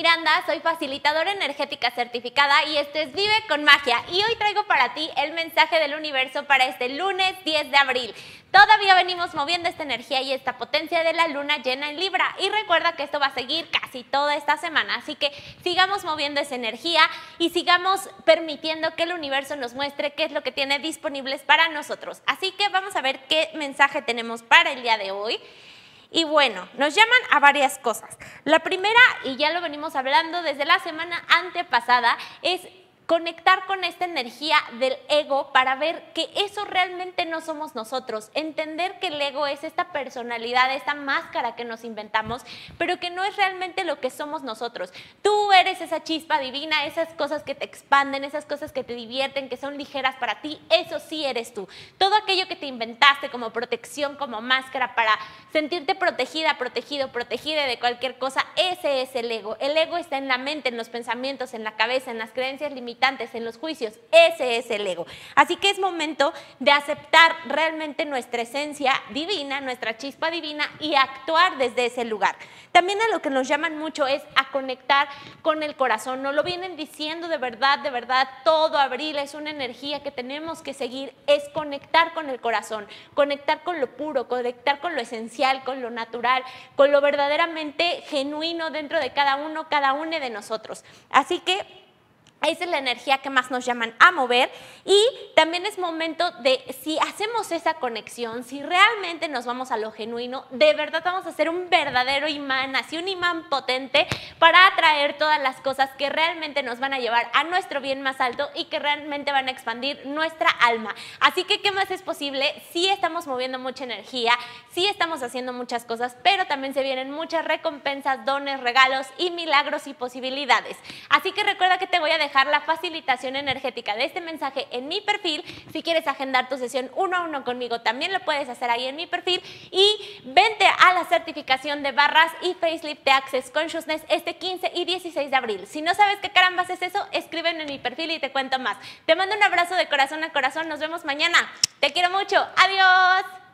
Miranda, soy facilitadora energética certificada y esto es Vive con Magia. Y hoy traigo para ti el mensaje del universo para este lunes 10 de abril. Todavía venimos moviendo esta energía y esta potencia de la luna llena en Libra. Y recuerda que esto va a seguir casi toda esta semana. Así que sigamos moviendo esa energía y sigamos permitiendo que el universo nos muestre qué es lo que tiene disponibles para nosotros. Así que vamos a ver qué mensaje tenemos para el día de hoy. Y bueno, nos llaman a varias cosas. La primera, y ya lo venimos hablando desde la semana antepasada, es conectar con esta energía del ego para ver que eso realmente no somos nosotros, entender que el ego es esta personalidad, esta máscara que nos inventamos, pero que no es realmente lo que somos nosotros. Tú eres esa chispa divina, esas cosas que te expanden, esas cosas que te divierten, que son ligeras para ti, eso sí eres tú. Todo aquello que te inventaste como protección, como máscara para sentirte protegida, protegido, protegida de cualquier cosa, ese es el ego. El ego está en la mente, en los pensamientos, en la cabeza, en las creencias limitantes, en los juicios, ese es el ego. Así que es momento de aceptar realmente nuestra esencia divina, nuestra chispa divina y actuar desde ese lugar. También a lo que nos llaman mucho es a conectar con el corazón. Nos lo vienen diciendo de verdad, todo abril es una energía que tenemos que seguir, es conectar con el corazón, conectar con lo puro, conectar con lo esencial, con lo natural, con lo verdaderamente genuino dentro de cada uno de nosotros. Así que esa es la energía que más nos llaman a mover y también es momento de, si hacemos esa conexión, si realmente nos vamos a lo genuino, de verdad vamos a hacer un verdadero imán, así un imán potente para atraer todas las cosas que realmente nos van a llevar a nuestro bien más alto y que realmente van a expandir nuestra alma. Así que, ¿qué más es posible? Sí estamos moviendo mucha energía, sí estamos haciendo muchas cosas, pero también se vienen muchas recompensas, dones, regalos y milagros y posibilidades. Así que recuerda que te voy a dejar la facilitación energética de este mensaje en mi perfil. Si quieres agendar tu sesión 1 a 1 conmigo, también lo puedes hacer ahí en mi perfil y vente a la certificación de barras y facelift de Access Consciousness este 15 y 16 de abril. Si no sabes qué carambas es eso, escríbeme en mi perfil y te cuento más. Te mando un abrazo de corazón a corazón, nos vemos mañana. Te quiero mucho, adiós.